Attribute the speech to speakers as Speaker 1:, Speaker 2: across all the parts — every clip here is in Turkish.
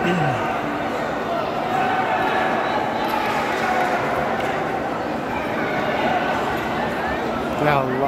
Speaker 1: Ya Allah.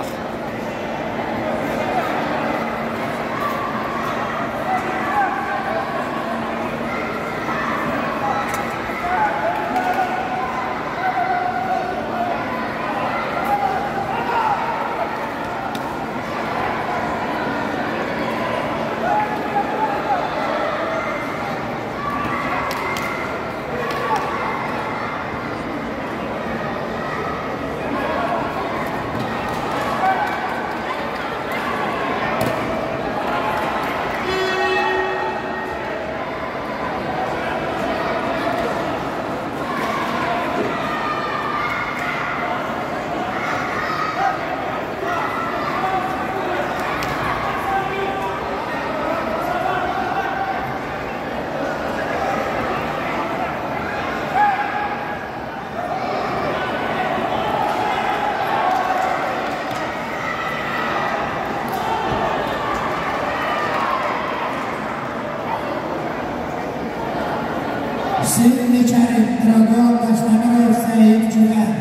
Speaker 2: Signature Dragon Başkanı Sayın Cüven.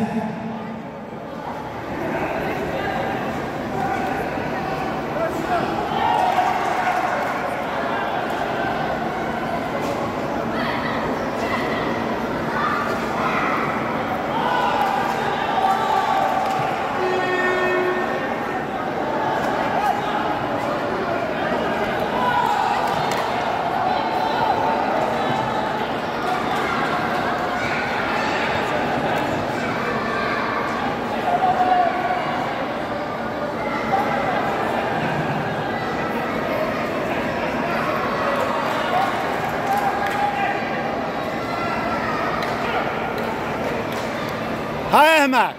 Speaker 1: Hay Ahmet.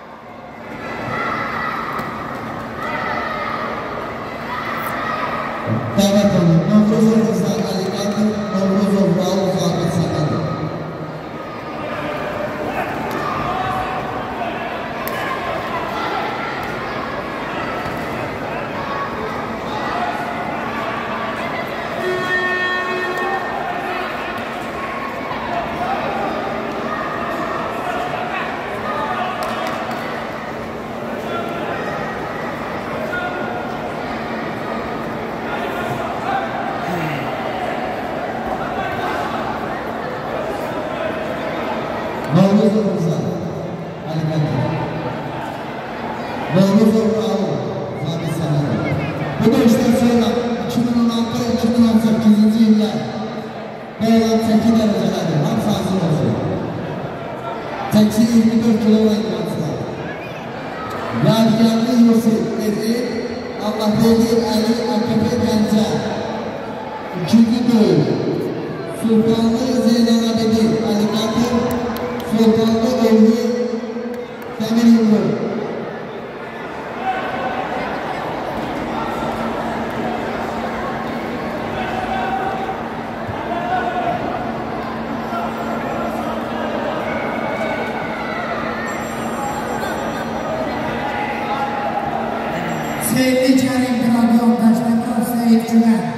Speaker 3: Davet olun. Novruzov Rıza Aliqatov, Novruzov Raul Zahid Sakalov. Novruzov Rıza Aliqatov, Novruzov Raul Zahid Sakalov. Bu dövüşten sonra 2016-2018 yıllar Beylan çeki dereceleri hamısı hazır olsun. Çeki 24 kilo idmançılar. Yadigarlı Yusuf Eri, Allah Veli Ali AKP Gence. İkinci dövüş Sultanlı Zeynalabedi Aliqatov, Sultanlı Evli Demir Yumru.
Speaker 2: Signature Dragon Başkanı Sayın Cüven.